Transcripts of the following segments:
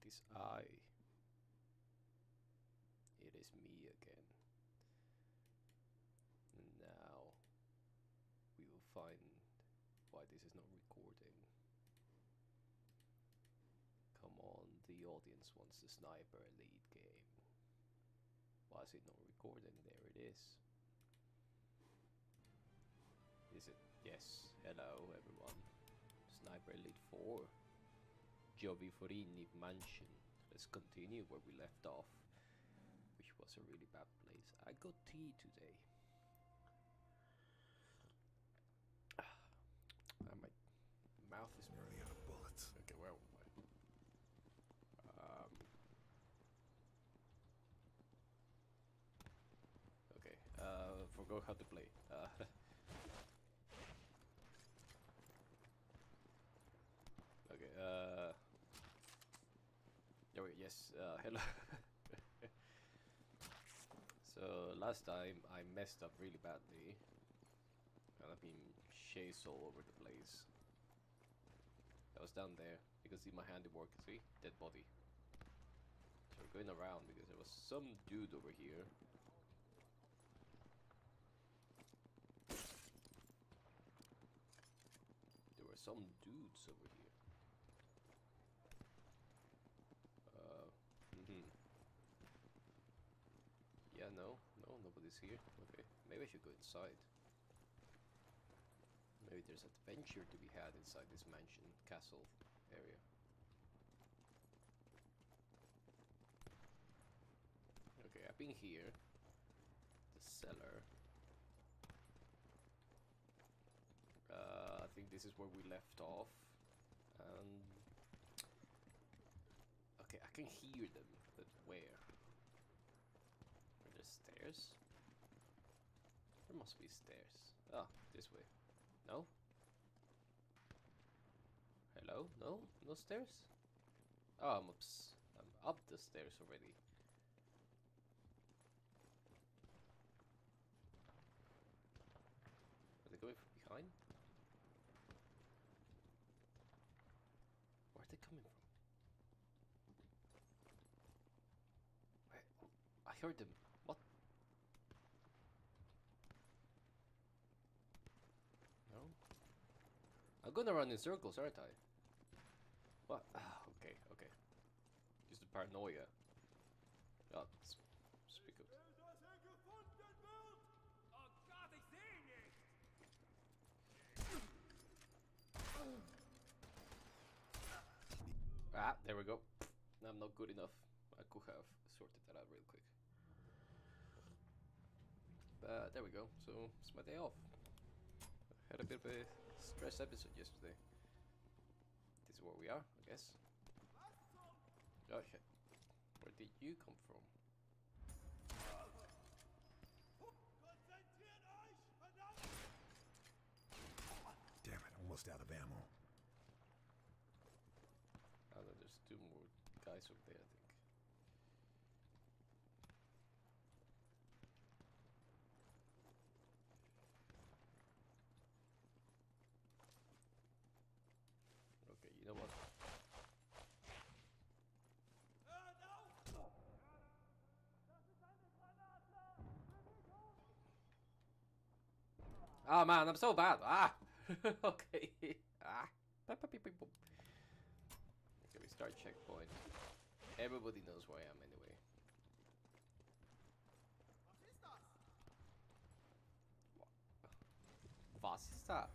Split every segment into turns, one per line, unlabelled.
is I. It is me again. And now we will find why this is not recording. Come on, the audience wants the Sniper Elite game. Why is it not recording? There it is. Is it? Yes. Hello everyone. Sniper Elite 4. Giovi Fiorini Mansion. Let's continue where we left off, which was a really bad place. I got tea today. My mouth is
nearly out of bullets.
Okay, where am I? Okay, forgot how to play. Okay, there we go. Yes, hello. So last time I messed up really badly, and I've been chased all over the place. I was down there. You can see my handiwork. See, dead body. So we're going around because there was some dude over here. There were some dudes over here. Yeah, no, nobody's here. Okay, maybe I should go inside. Maybe there's adventure to be had inside this mansion, castle area. Okay, I've been here. The cellar. I think this is where we left off. Okay, I can hear them, but where? Are there stairs? There must be stairs. Ah, this way. No? Hello? No? No stairs? Oh, I'm up the stairs already. Are they going from behind? Where are they coming from? Wait, I heard them. What? No? I'm gonna run in circles, aren't I? What? Ah, okay, okay. Just the paranoia. Oh, speak up. Ah, there we go. I'm not good enough. I could have sorted that out real quick. But there we go. So it's my day off. I had a bit of a stress episode yesterday. This is where we are, I guess. Oh shit. Where did you come from?
Damn it, almost out of ammo.
Oh no, there's two more guys over there, I think. Okay, you know what? Ah man, I'm so bad. Ah, okay. Ah, okay. We start checkpoint. Everybody knows where I am anyway. Was ist that?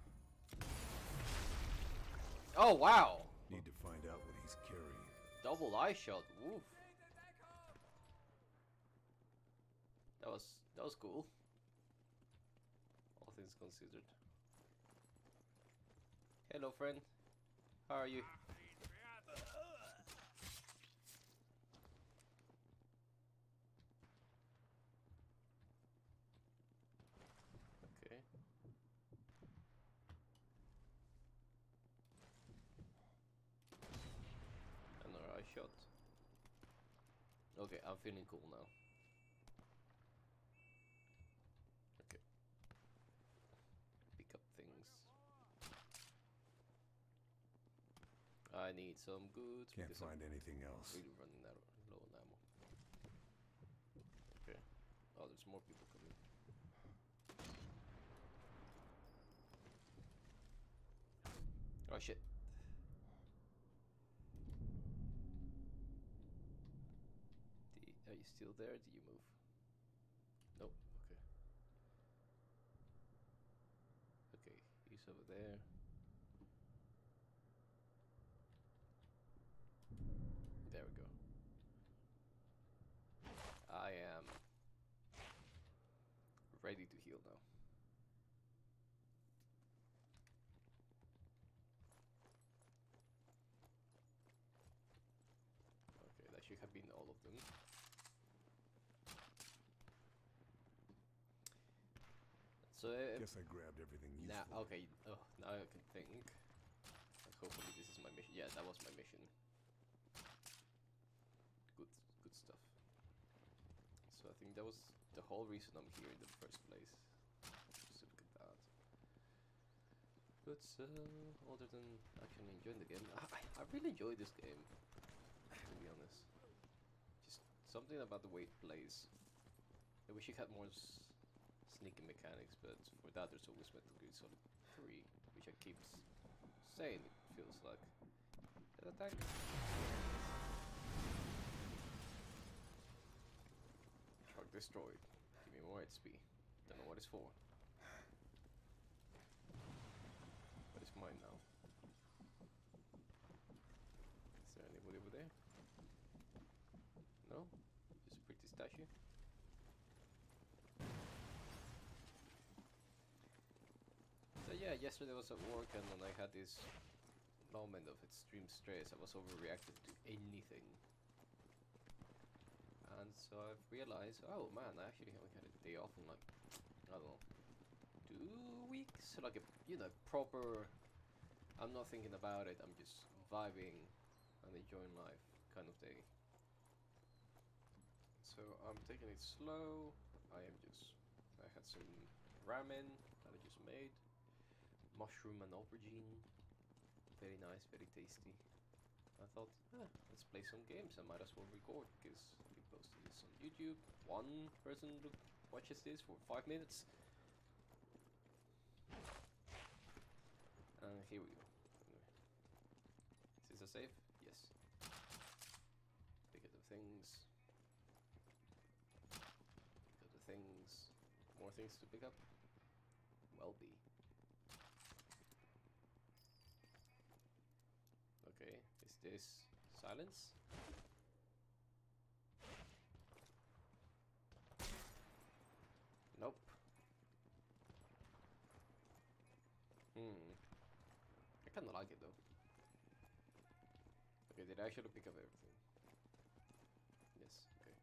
Oh wow!
Need to find out what he's carrying.
Double eye shot. Woof. That was cool. All things considered. Hello, friend. How are you? Okay. Another eye shot. Okay, I'm feeling cool now. Okay. Pick up things. I need some goods.
Can't
because
find
I'm
anything else.
really running out low on ammo. Okay. Oh, there's more people coming. Oh shit. Are you still there? Did you move? Nope. Okay. Okay, he's over there. There we go. I am ready to heal now. Okay, that should have been all of them. So
Guess I grabbed everything useful.
now, okay. Oh, now I can think. Like, hopefully this is my mission. Yeah, that was my mission. Good stuff. So I think that was the whole reason I'm here in the first place. Just look at that. But other than actually enjoying the game, I really enjoy this game. To be honest, just something about the way it plays. I wish it had more sneaky mechanics, but for that there's always Metal Gear Solid 3, which I keep saying it feels like. That attack? Truck destroyed. Give me more HP. Don't know what it's for. But it's mine now. Is there anybody over there? No? Just a pretty statue? So yeah, yesterday I was at work and then I had this moment of extreme stress. I was overreacting to anything. And so I've realized, oh man, I actually haven't had a day off in like, I don't know, 2 weeks? Like a, you know, proper, I'm not thinking about it, I'm just vibing and enjoying life kind of day. So I'm taking it slow. I had some ramen that I just made. Mushroom and aubergine. Very nice, very tasty. I thought, let's play some games. I might as well record because we posted this on YouTube. One person watches this for 5 minutes. And here we go. Anyway. Is this a save? Yes. Pick up the things. Pick up the things. More things to pick up? Well be. Okay, is this silence? Nope. I kinda like it though. Okay, did I actually pick up everything? Yes, okay.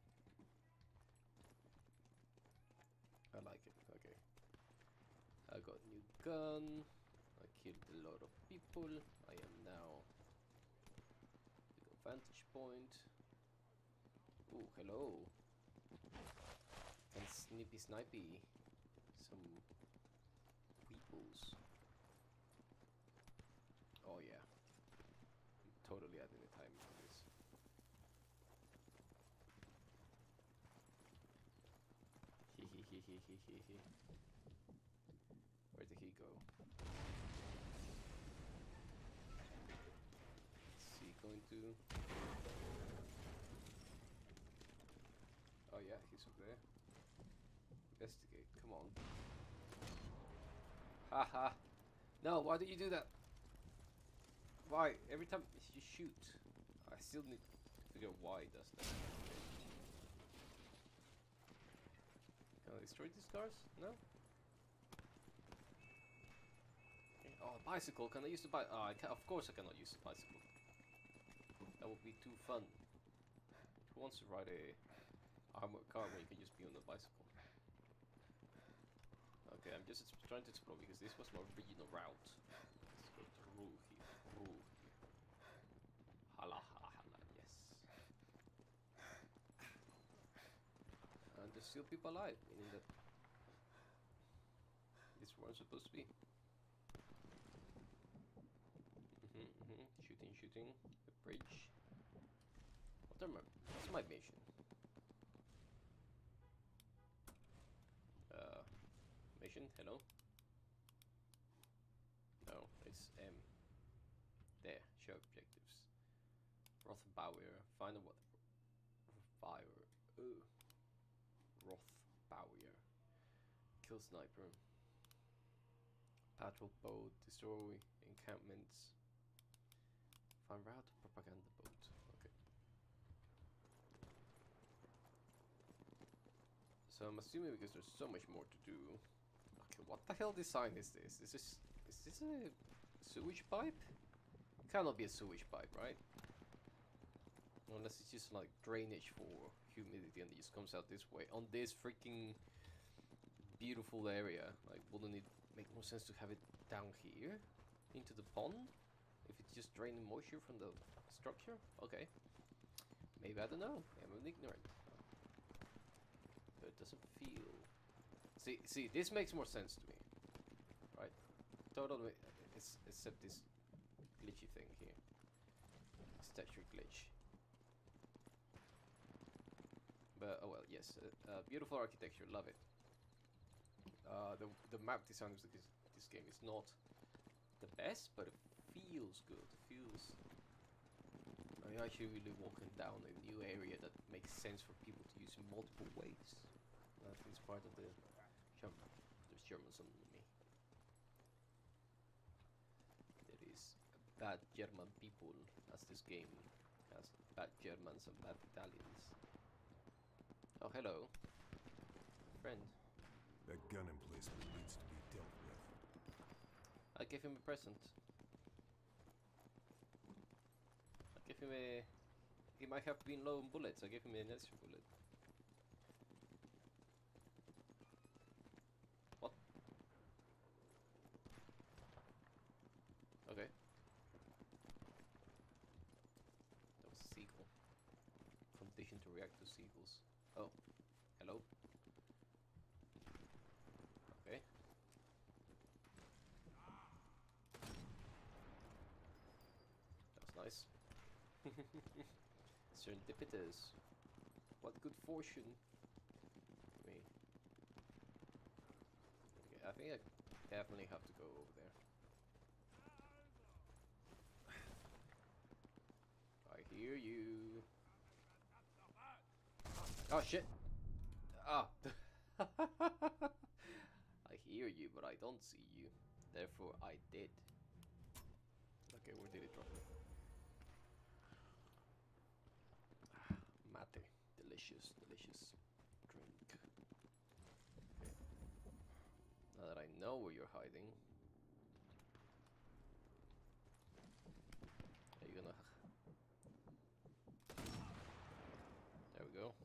I like it, okay. I got new gun. I killed a lot of people. I am now vantage point. Oh, hello. And snippy snipey. Some weeples. Oh yeah. I'm totally adding the timing on this. He. Where did he go? Is he going to? Oh yeah, he's over there. Investigate, come on. Haha. No, why do you do that? Why? Every time you shoot, I still need to figure out why it does that. Can I destroy these cars? No? Okay. Oh, a bicycle. Can I use the bike? Oh, of course I cannot use the bicycle. That would be too fun. Who wants to ride a armored car where you can just be on the bicycle? Okay, I'm just trying to explore because this was my original route. Let's go through here. Through here. Hala, yes. And there's still people alive, meaning that this weren't supposed to be. Shooting. shooting the bridge. What's my mission? Mission, hello? No, it's M. There, show objectives. Rothbauer, find a fire. Rothbauer. Kill sniper. Patrol boat, destroy encampments. Find route propaganda boat. Okay. So I'm assuming because there's so much more to do. Okay, what the hell design is this? Is this a sewage pipe? Cannot be a sewage pipe, right? Unless it's just like drainage for humidity and it just comes out this way on this freaking beautiful area. Like, wouldn't it make more sense to have it down here into the pond if it's just draining moisture from the structure? Okay, maybe, I don't know. I'm ignorant, but it doesn't feel. See, this makes more sense to me, right? Totally, except this glitchy thing here, this texture glitch. But oh well, yes, beautiful architecture, love it. The map design of this game is not the best, but it feels good. It feels. I'm actually really walking down a new area that makes sense for people to use in multiple ways. I think it's part of the there's Germans on me. There is bad German people, as this game has bad Germans and bad Italians. Oh, hello, friend.
That gun emplacement needs to be dealt with.
I gave him a present. I gave him a. He might have been low on bullets. I gave him an extra bullet. What? Okay. That was a seagull. Conditioned to react to seagulls. Oh, hello. Okay. That was nice. Serendipitous. What good fortune. Me. Okay, I think I definitely have to go over there. I hear you. Oh shit! Ah! I hear you, but I don't see you. Therefore, I did. Okay, where did it drop me? Mate. Delicious, delicious drink. Okay. Now that I know where you're hiding, are you gonna... There we go.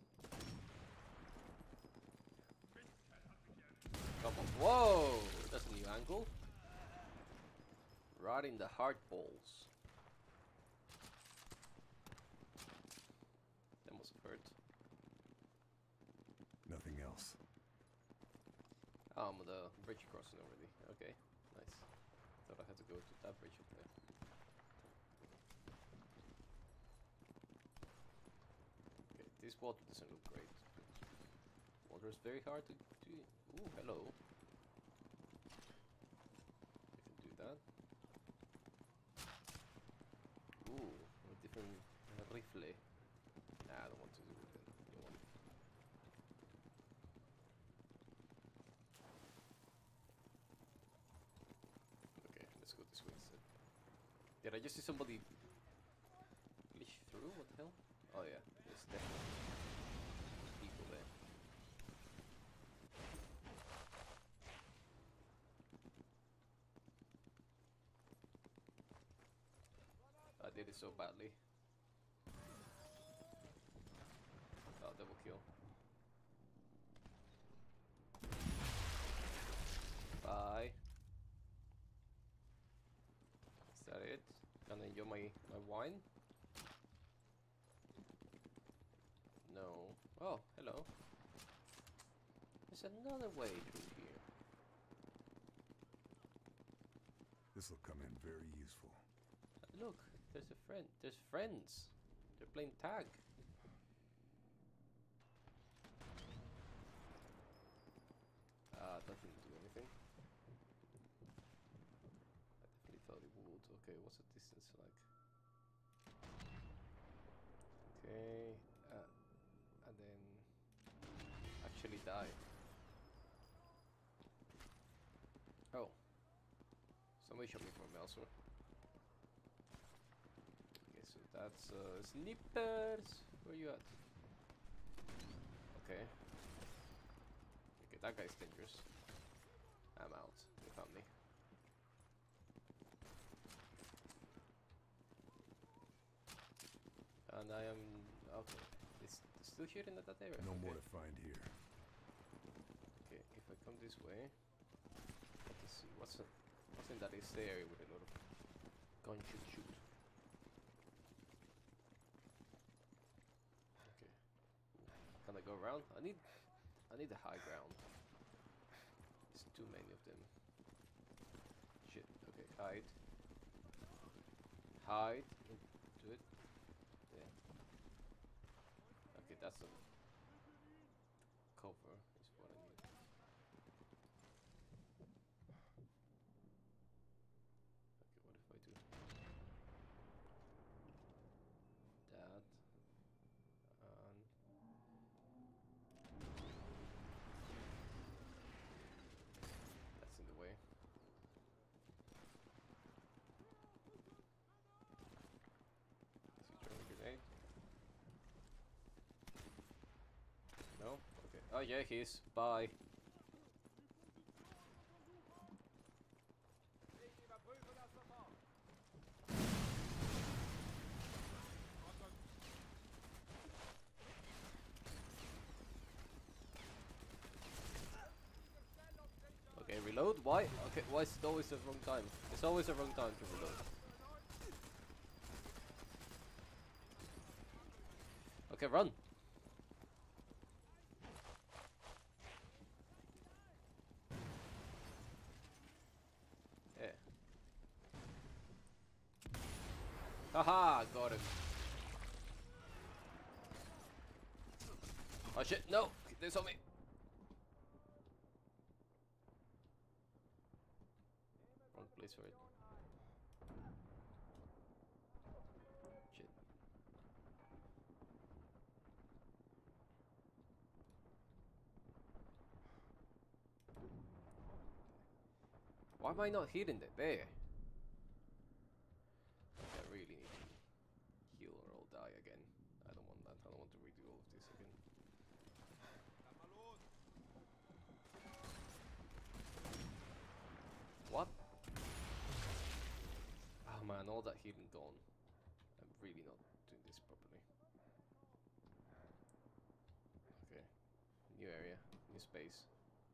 Come on. Whoa! That's a new angle. Right in the heart balls. That must have hurt.
Nothing else.
I'm on the bridge crossing already. Okay, nice. Thought I had to go to that bridge up there. Okay, this water doesn't look great. Water is very hard to do. Ooh, hello. I can do that. Ooh, a different rifle. Nah, I don't want to do it. Don't want it. Okay, let's go this way instead. Did I just see somebody glitch through? What the hell? Oh yeah, there's definitely people there. I did it so badly. Oh, double kill. Bye. Is that it? Can I enjoy my wine? No. Oh, hello. There's another way through here.
This will come in very useful.
Look, There's a friend. There's friends. They're playing tag. That didn't do anything. I definitely thought it would. Okay, what's the distance like? Okay, and then actually die. Oh, somebody shot me from elsewhere. Okay, so that's snippers. Where you at? Okay. Okay, that guy's dangerous. I'm out. They found me. And I am okay. It's still shooting at that area.
No
okay.
more to find here.
Okay, if I come this way, let's see what's in that is the area with a lot of gun shoot. Okay, can I go around? I need the high ground. There's too many of them. Shit. Okay, hide into it. Yeah. Okay, that's a cover is what I need. Okay, what if I do that and that's in the way. Is he throwing a grenade? No? Okay. Oh yeah, he is. Bye. Okay, reload? Why? Okay, why is it always the wrong time? It's always the wrong time to reload. Okay, run! Yeah. Haha, got him. Oh shit, no! They saw me! Wrong place for it. Shit. Why am I not hitting it? There! Okay, I really need to heal or I'll die again. I don't want that. I don't want to redo all of this again. What? Oh man, all that healing gone. I'm really not doing this properly. Okay. New area. New space.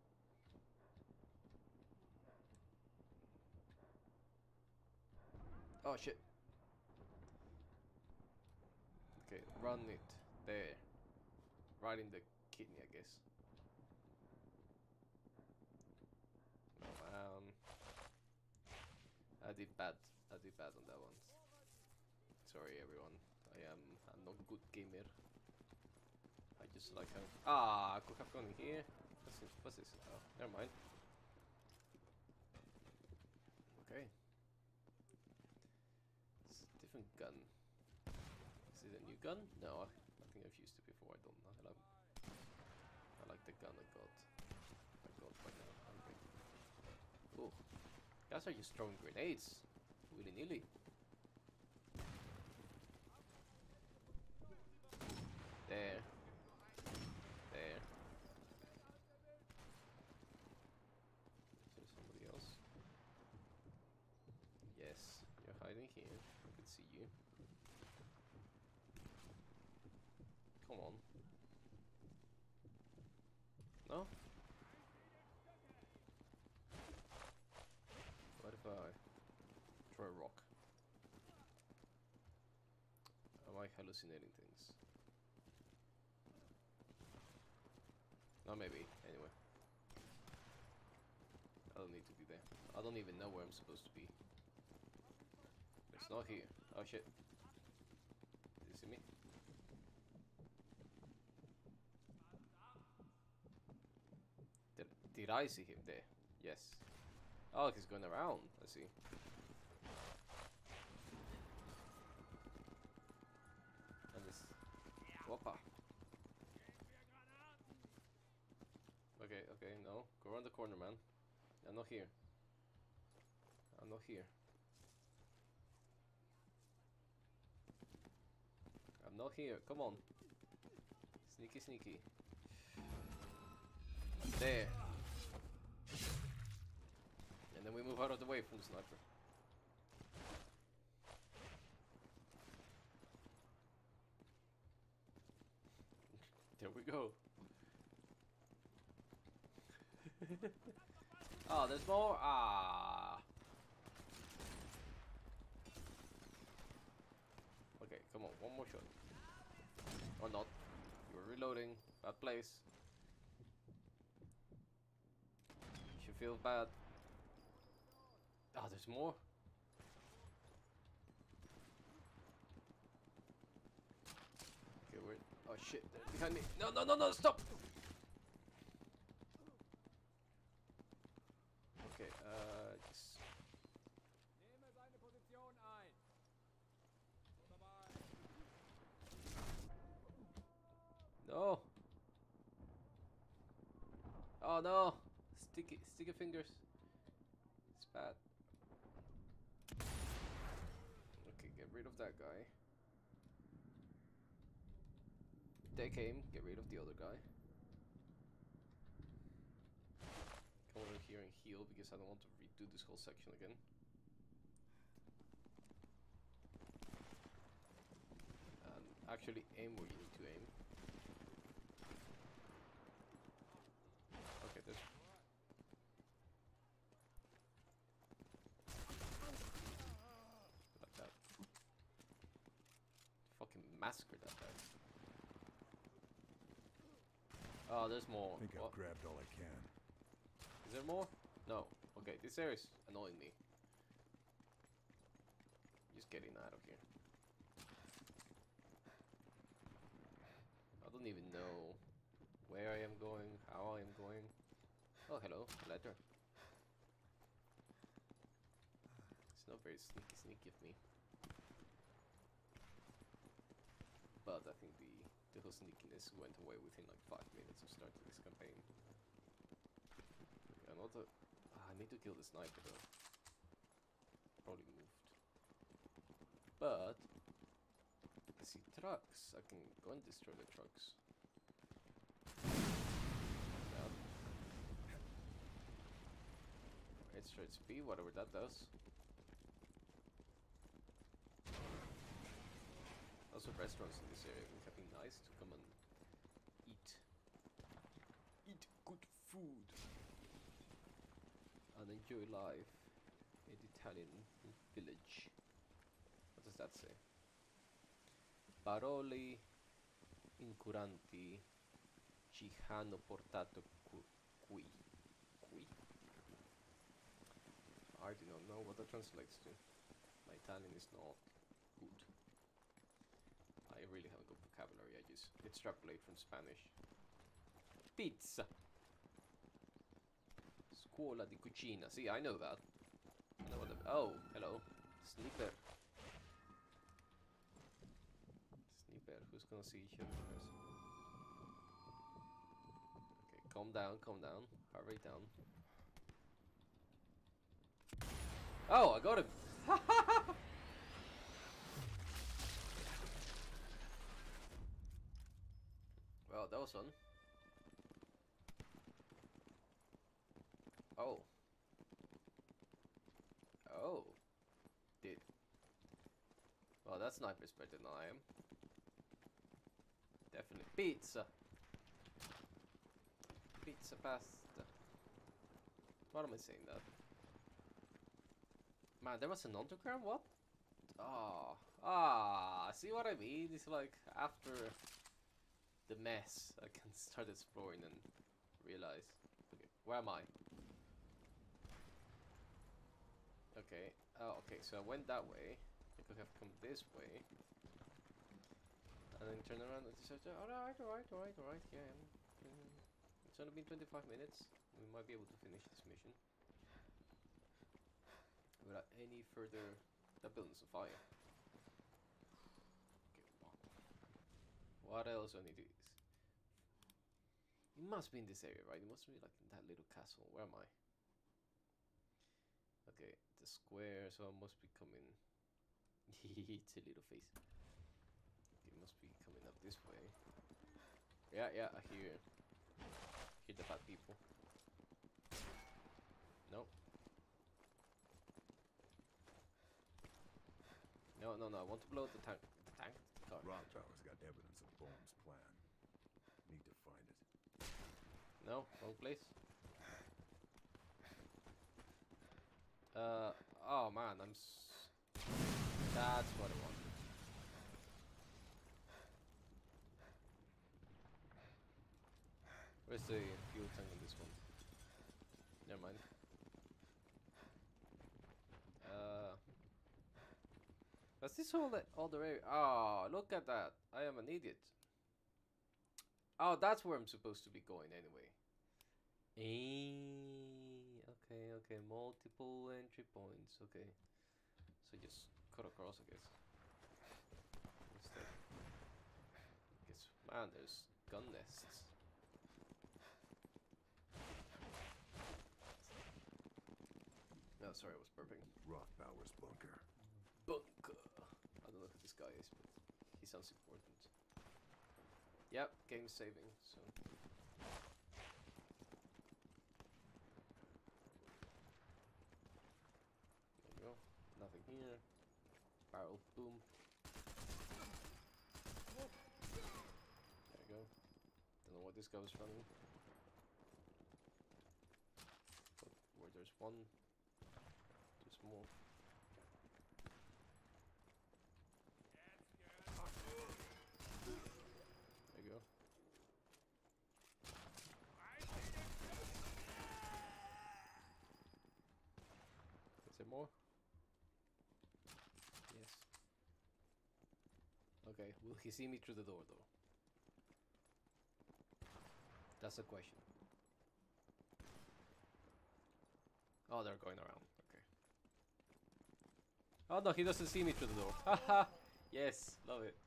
Oh shit. Okay, run it. There. Right in the kidney, I guess. No, I did bad. I did bad on that one. Sorry, everyone. I'm not good gamer. I just like how. Ah, I could have gone in here. What's this? Oh, never mind. Okay. It's a different gun. Is it a new gun? No, I think I've used it before. I don't know. I like the gun I got by now. Okay. Cool. Guys are just throwing grenades. Willy-nilly. There. There. Is there somebody else? Yes, you're hiding here. I can see you. Come on. No? What if I throw a rock? Am I hallucinating things? No, maybe. Anyway. I don't need to be there. I don't even know where I'm supposed to be. It's not here. Oh shit. Did you see me? Did I see him there? Yes. Oh, he's going around. I see. And this. Whoppa. Okay, okay, no. Go around the corner, man. I'm not here. I'm not here. I'm not here. Come on. Sneaky, sneaky. There. And then we move out of the way from the sniper. There we go. Oh, there's more? Ah. Okay, come on, one more shot. Or not. You're reloading. Bad place. She feels bad. Ah, there's more? Okay, wait. Oh shit, they're behind me. No, no, no, no, stop! Okay, just...
Nehme seine Position ein.
No! Oh no! Sticky fingers. It's bad. Okay, get rid of that guy. Take aim, get rid of the other guy. Come over here and heal because I don't want to redo this whole section again. And actually aim where you need to aim. Okay, there's... like that. Fucking massacred that guy. Oh, there's more.
I think I've grabbed all I can.
Is there more? No. Okay, this area is annoying me. Just getting out of here. I don't even know where I am going, how I am going. Oh, hello, letter. It's not very sneaky of me. But I think the whole sneakiness went away within like 5 minutes of starting this campaign. Another... I need to kill the sniper though. Probably moved. But... I see trucks. I can go and destroy the trucks. Yeah. It's straight speed, whatever that does. Also restaurants in this area would have been nice to come and eat. Eat good food. And enjoy life in the Italian village. What does that say? Parole incuranti ci hanno portato qui. Qui? I do not know what that translates to. My Italian is not good. I really have a good vocabulary, I just extrapolate from Spanish. Pizza! Scuola di cucina. See, I know that. I know what the... Oh, hello. Sniper. Sniper. Who's gonna see each other first? Okay, calm down, calm down. Hurry down. Oh, I got him! Well, that was fun. Oh. Oh. Did. Well, that sniper's better than I am. Definitely. Pizza! Pizza pasta. Why am I saying that? Man, there was an underground? What? See what I mean? It's like after the mess, I can start exploring and realize. Okay, where am I? Okay. Oh, okay. So I went that way. I could have come this way. And then turn around and decide, alright, yeah. It's only been 25 minutes. We might be able to finish this mission. Without any further... That building's on fire. Okay, wow. What else do I need to do? It must be in this area, right? It must be like in that little castle. Where am I? Okay, the square, so I must be coming... It's a little face. Okay, it must be coming up this way. Yeah, I hear the bad people. No. No, I want to blow the tank. The tank? The car.
Rock Tower's got evidence of Bohm's plan. Need to find it.
No, wrong place. Oh man, that's what I wanted. Where's the fuel tank on this one? Never mind. Does this all the area? Oh, look at that! I am an idiot. Oh, that's where I'm supposed to be going anyway. Okay, multiple entry points. Okay, so just cut across, I guess. Instead, man, there's gun nests. No, sorry, I was burping.
Rothbauer's bunker.
Bunker. I don't know who this guy is, but he sounds important. Yep, game saving, so. There you go. Nothing here. Barrel, boom. There you go. Don't know what this guy was running. But where there's one, there's more. There you go. Is there more? Yes. Okay, will he see me through the door though? That's the question. Oh, they're going around. Okay. Oh no, he doesn't see me through the door. Haha! Yes, love it.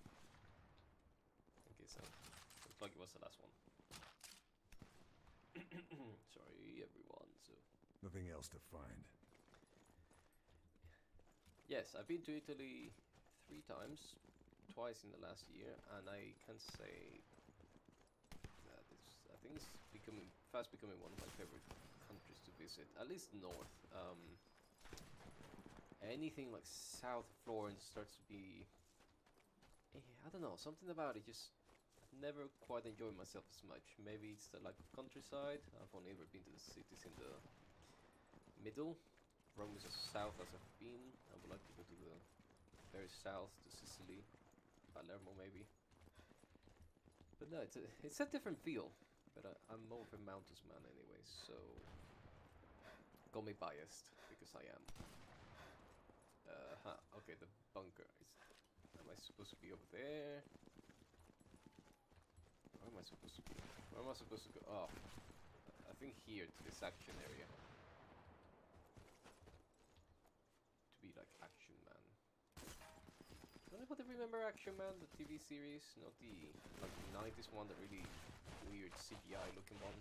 Okay, so looks like it was the last one. Sorry, everyone. So
Nothing else to find.
yes, I've been to Italy 3 times, twice in the last year, and I can say that I think it's fast becoming one of my favorite countries to visit. At least north. Anything like south of Florence starts to be. I don't know, something about it just never quite enjoyed myself as much. Maybe it's the lack of countryside. I've only ever been to the cities in the middle. Rome is as south as I've been. I would like to go to the very south, to Sicily, Palermo maybe. But no, it's a different feel. But I'm more of a mountains man anyway, so call me biased because I am. Okay, the bunker. Am I supposed to be over there? Where am I supposed to be? Where am I supposed to go? Oh, I think here to this action area. To be like Action Man. Does anybody remember Action Man, the TV series? Not the like 90s one, the really weird CGI looking one.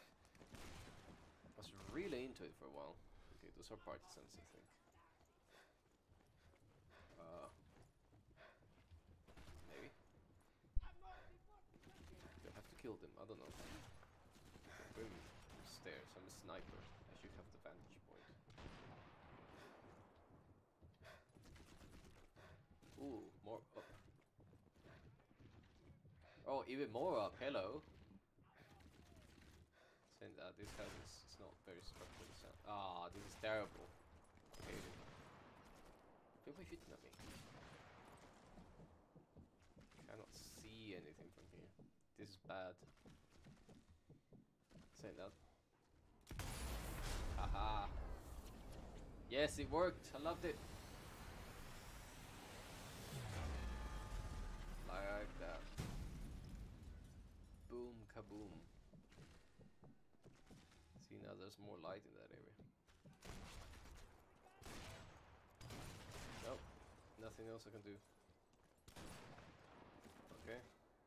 I was really into it for a while. Okay, those are partisans, I think. Maybe. Do I have to kill them? I don't know. Okay, boom. Stairs. I'm a sniper. I should have the vantage point. Ooh, more up. Oh, even more up. Hello. Saying that this house is not very structurally sound. Ah, this is terrible. Okay. People are shooting at me. Cannot see anything from here. This is bad. Saying that. Haha. Yes, it worked. I loved it. boom. See, now there's more light in that area. Nope, nothing else I can do. Okay.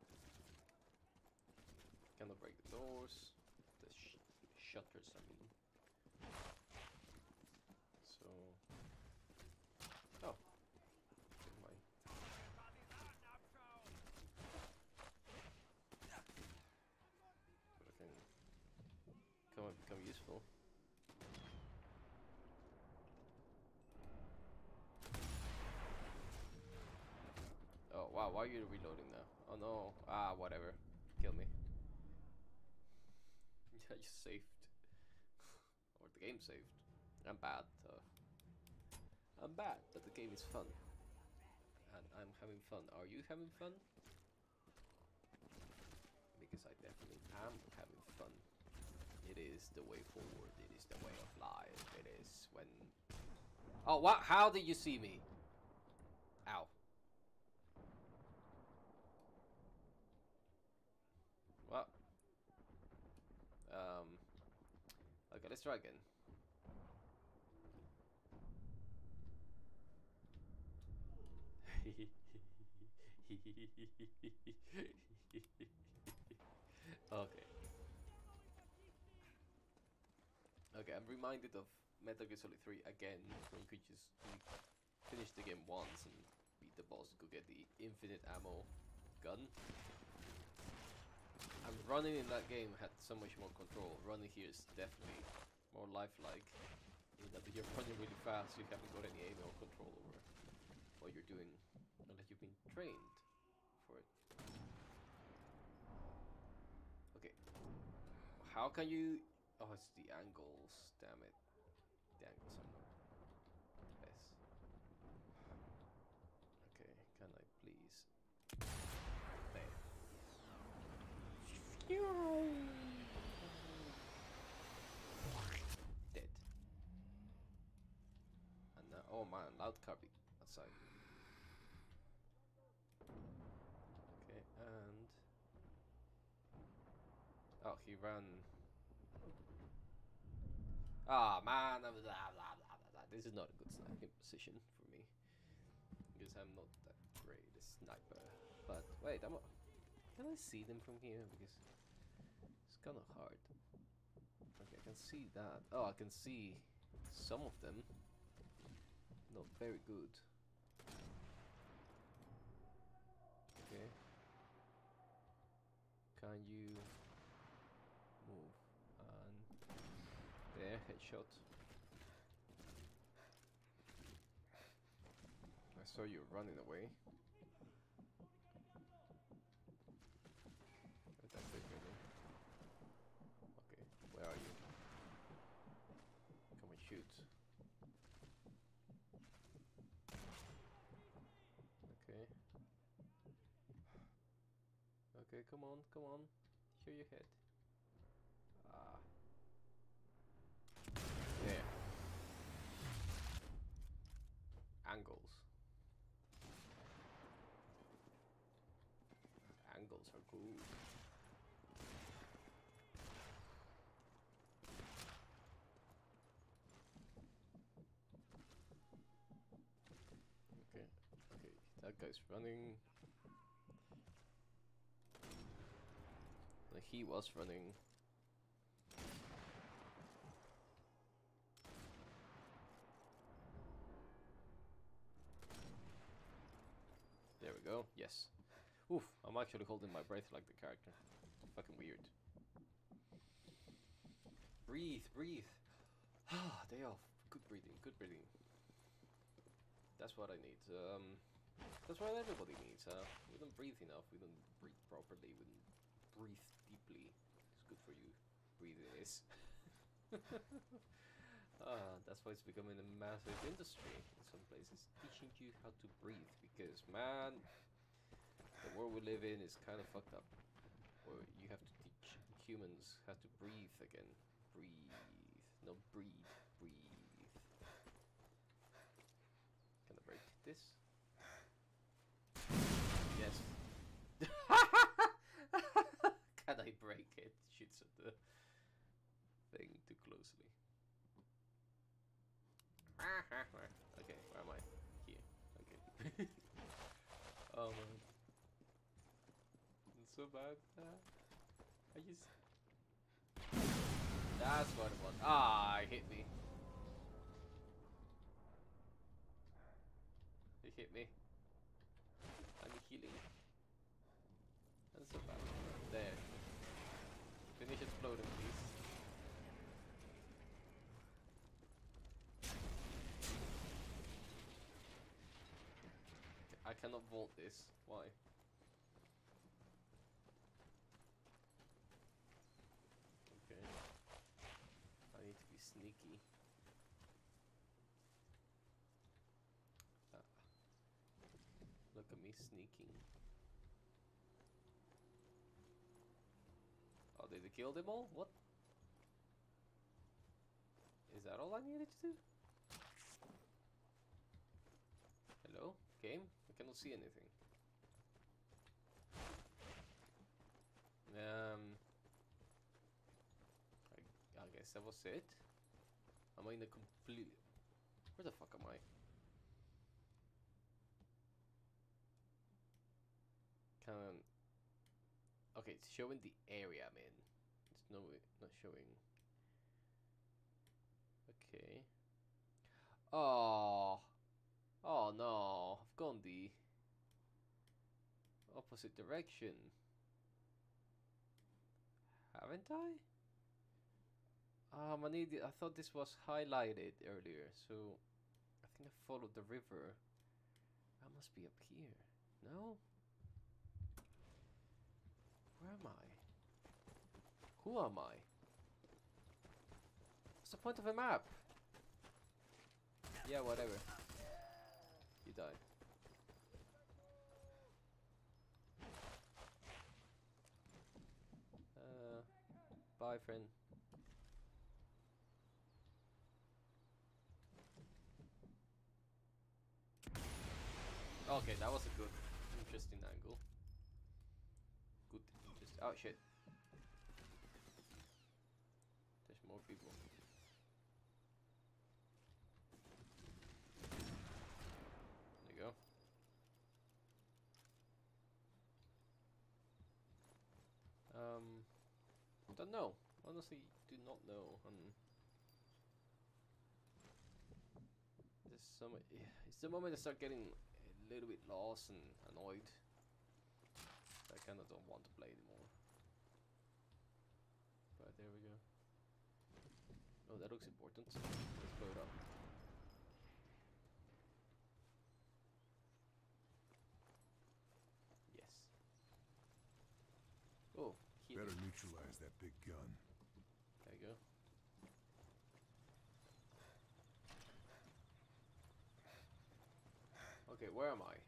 Cannot break the doors. The shutters, I mean. So... Oh. Never mind. But I can become useful. Oh wow, why are you reloading now? Oh no, whatever. Kill me. I just saved. Or the game saved. I'm bad. I'm bad, but the game is fun. And I'm having fun. Are you having fun? Because I definitely am having fun. It is the way forward. It is the way of life. It is when... Oh, what? How did you see me? Ow. What? Okay, let's try again. Okay. Okay, I'm reminded of Metal Gear Solid 3 again, when you could just finish the game once and beat the boss, go get the infinite ammo gun. And running in that game had so much more control. Running here is definitely more lifelike. In that you're running really fast, you haven't got any aim or control over what you're doing, unless you've been trained for it. Okay. How can you... Oh, it's the angles, damn it. The angles are not best. Okay, can I please... There. Dead. And now, oh man, loud copy outside. Okay, and... Oh, he ran... Ah, man, blah, blah, blah, blah. This is not a good sniping position for me. Because I'm not that great a sniper. But, wait, can I see them from here? Because it's kind of hard. Okay, I can see that. Oh, I can see some of them. Not very good. Okay. Can you move? And there, headshot. I saw you running away. That's it, really. Okay, where are you? Come and shoot. Okay. Okay, come on, come on. Show your head. Ah. There. Angles. Angles are good. Okay, okay, that guy's running. Like he was running. There we go, yes. Oof, I'm actually holding my breath like the character. Fucking weird. Breathe, breathe. Ah, day off. Good breathing, good breathing. That's what I need. That's what everybody needs. We don't breathe enough. We don't breathe properly. We don't breathe deeply. It's good for you. Breathing is. That's why it's becoming a massive industry in some places, teaching you how to breathe. Because man, the world we live in is kind of fucked up. Where you have to teach humans how to breathe again. Breathe, no breathe, breathe. Can I break this? Yes. Can I break it? man. It's so bad. I just... That's what it was. Ah, it hit me. It hit me. I need healing. That's so bad. There. Finish exploding, please. I cannot vault this. Why? Okay. I need to be sneaky. Look at me sneaking. Oh, did they kill them all? What? Is that all I needed to do? Hello? Game? I cannot see anything. I guess that was it. Am I in a complete... Where the fuck am I? Okay, it's showing the area I'm in. It's not showing. Okay. Oh. Oh no, I've gone the opposite direction. Haven't I? I thought this was highlighted earlier, so I think I followed the river. I must be up here. No? Where am I? Who am I? What's the point of a map? Yeah, whatever. You died. Bye, friend. Okay, that was a good, interesting angle. Good, interesting. Oh shit. There's more people. There you go. I don't know. Honestly, do not know. There's some. It's the moment I start getting a little bit lost and annoyed. I kind of don't want to play anymore. But there we go. Oh, that looks important. Let's blow it up. Yes. Oh, healing.
Better neutralize that big gun.
There you go. Okay, where am I?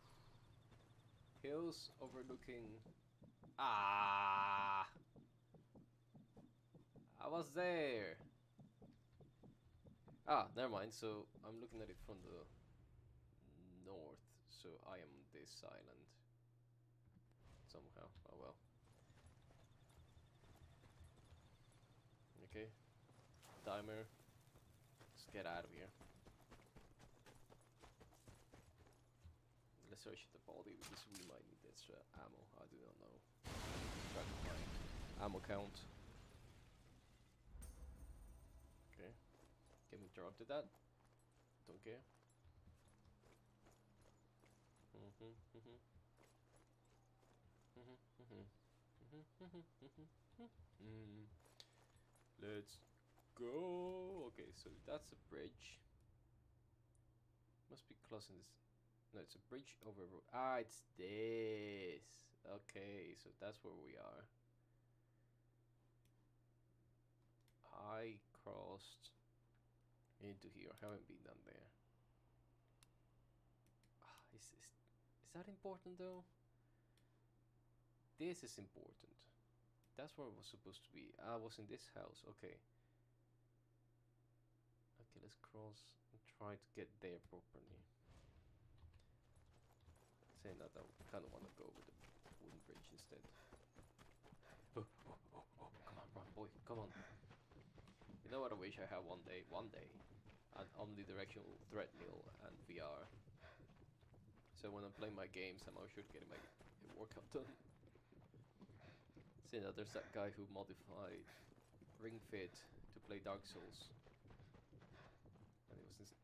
Hills overlooking... Ah! I was there! Ah, never mind. So, I'm looking at it from the north. So, I am this island. Somehow. Oh well. Okay. Timer. Let's get out of here. Let's search the body because we might need extra ammo. I do not know. Track my ammo count. Okay. Can we interrupt that? Don't care. Let's go. Okay, so that's a bridge. Must be closing this. No, it's a bridge over. Ah, it's this. Okay, so that's where we are. I crossed into here. Haven't been down there. Is that important though? This is important. That's where I was supposed to be. I was in this house. Okay. Okay, let's cross and try to get there properly. Saying that, I kind of want to go with the wooden bridge instead. Oh, come on, run, boy, come on. You know what I wish I had one day, an omnidirectional treadmill and VR. So when I'm playing my games, I'm always sure to get my workout done. See that there's that guy who modified Ring Fit to play Dark Souls. And it was this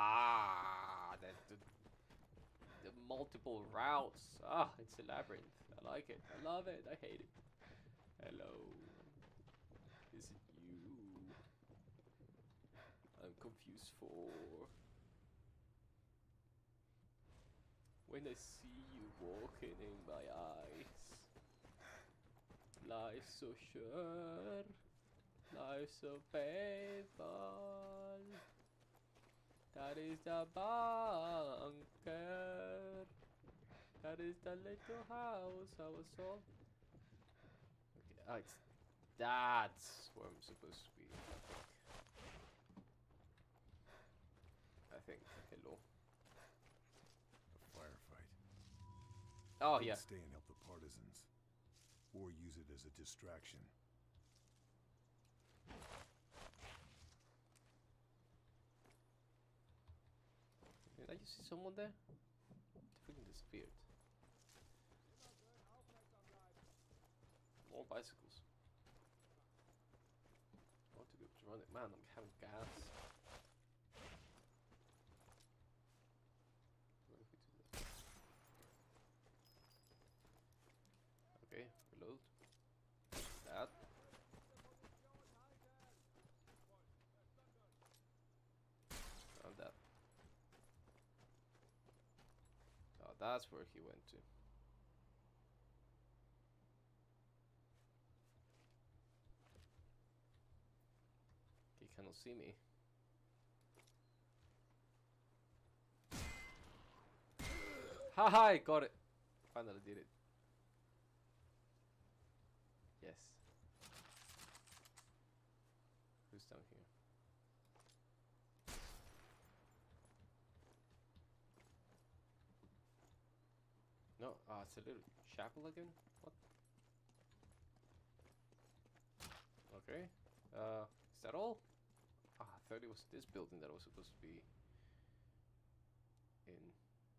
the multiple routes. Ah, it's a labyrinth. I like it. I love it. I hate it. Hello. Is it you? I'm confused for. When I see you walking in my eyes. Life's so sure. Life's so painful. That is the bunker. That is the little house I was on. Okay, that's where I'm supposed to be. I think. Hello.
A firefight.
Oh
Don't
yeah.
stay and help the partisans, or use it as a distraction.
Did I just see someone there? They freaking disappeared. More bicycles. I want to be able to run it. Man, I'm having gas. What if we do this? Okay, reload. That. And that. Oh, that's where he went to. He cannot see me. Haha, I got it. Finally did it. Yes. Who's down here? No, it's a little chapel again? What? Okay. Is that all? I thought it was this building that I was supposed to be in.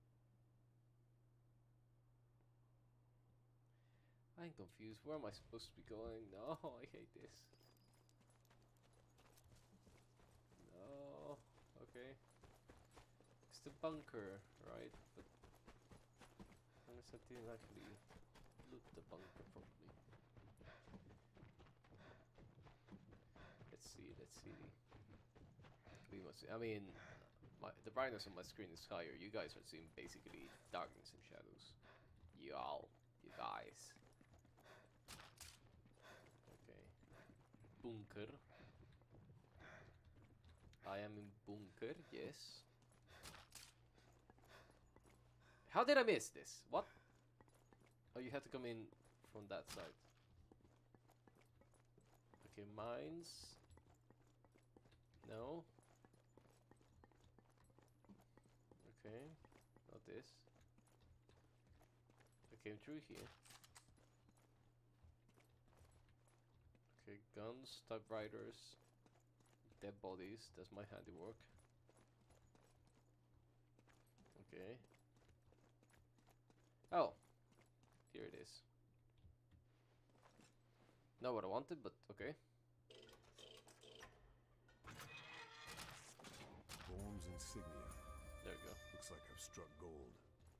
I'm confused. Where am I supposed to be going? No, I hate this. No. Okay. It's the bunker, right? But unless I didn't actually loot the bunker properly. Let's see. We must. I mean, the brightness on my screen is higher. You guys are seeing basically darkness and shadows. You guys. Okay. Bunker. I am in bunker. Yes. How did I miss this? What? Oh, you have to come in from that side. Okay, mines. No. Okay, not this. I came through here. Okay, guns, typewriters, dead bodies. That's my handiwork. Okay. Oh, here it is. Not what I wanted, but okay.
Bourne's insignia.
There we go.
Looks like I've struck gold.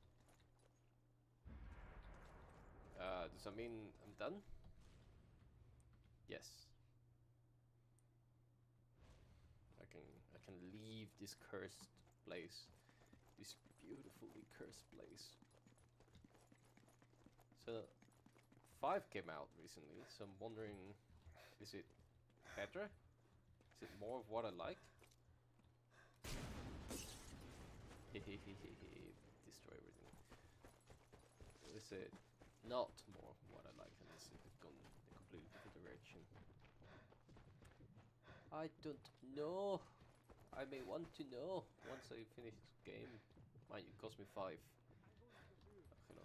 Does that mean I'm done? Yes. I can leave this cursed place. This beautifully cursed place. So 5 came out recently, so I'm wondering, is it better? Is it more of what I like? Destroy everything. Or is it not more of what I like, and is it gone in a completely different direction? I don't know. I may want to know once I finish this game. Mind you, it cost me 5. Hello.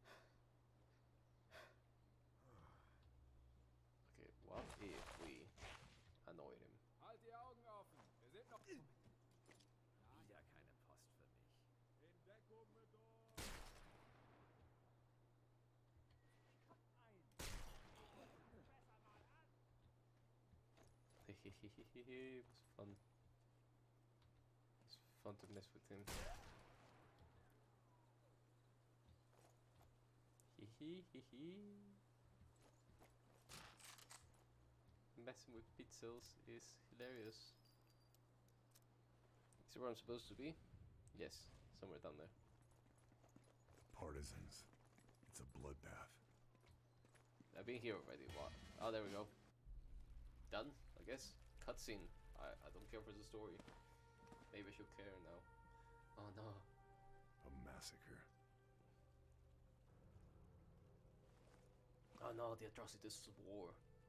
Okay, what if we annoy him?
Halt die Augen offen. Wir sind noch.
Wieder keine Post für mich.
In Deckung mit uns.
It was fun. It's fun to mess with him. Messing with pixels is hilarious. Is where I'm supposed to be? Yes, somewhere down there.
Partisans. It's a bloodbath.
I've been here already. What? Oh, there we go. Done, I guess. Cutscene. I don't care for the story. Maybe I should care now. Oh no.
A massacre.
Oh no, the atrocities of war.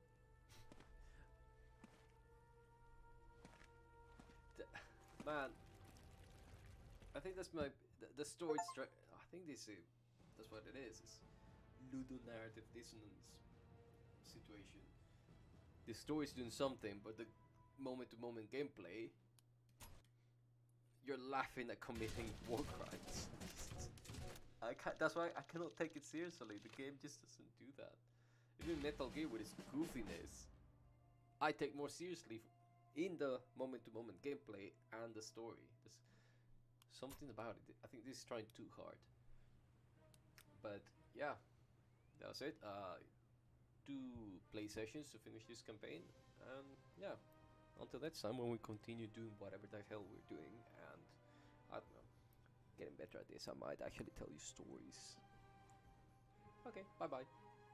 Man, I think that's the story. I think that's what it is. It's ludonarrative dissonance situation. The story's doing something, but the moment-to-moment gameplay, you're laughing at committing war crimes. That's why I cannot take it seriously. The game just doesn't do that. Even Metal Gear with its goofiness, I take more seriously in the moment-to-moment gameplay and the story. There's something about it. I think this is trying too hard. But yeah, that was it. 2 play sessions to finish this campaign, and yeah, until next time when we continue doing whatever the hell we're doing, and I don't know, getting better at this, I might actually tell you stories. Okay, bye bye.